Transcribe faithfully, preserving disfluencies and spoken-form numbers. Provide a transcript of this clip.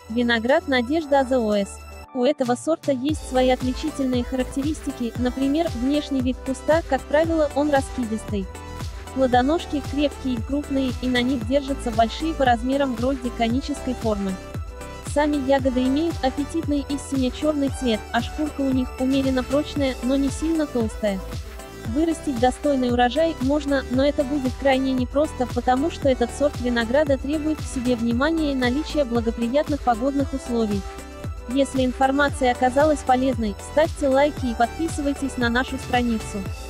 Виноград Надежда АЗОС. У этого сорта есть свои отличительные характеристики, например, внешний вид куста, как правило, он раскидистый. Плодоножки крепкие и крупные, и на них держатся большие по размерам грозди конической формы. Сами ягоды имеют аппетитный и сине-черный цвет, а шкурка у них умеренно прочная, но не сильно толстая. Вырастить достойный урожай можно, но это будет крайне непросто, потому что этот сорт винограда требует к себе внимания и наличия благоприятных погодных условий. Если информация оказалась полезной, ставьте лайки и подписывайтесь на нашу страницу.